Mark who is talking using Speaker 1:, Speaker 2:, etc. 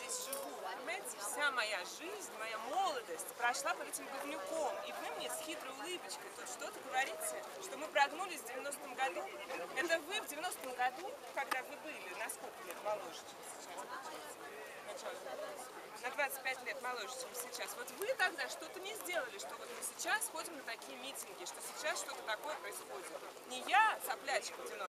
Speaker 1: здесь живу. Понимаете, вся моя жизнь, моя молодость прошла под этим говнюком. И вы мне с хитрой улыбочкой тут что-то говорите, что мы прогнулись в 90-м году. Это вы в 90-м году, когда вы были, на сколько лет моложе, чем сейчас? На 25 лет моложе, чем сейчас. Вот вы тогда что-то не сделали, что вот мы сейчас ходим на такие митинги, что сейчас что-то такое происходит. Не я, соплячка в 90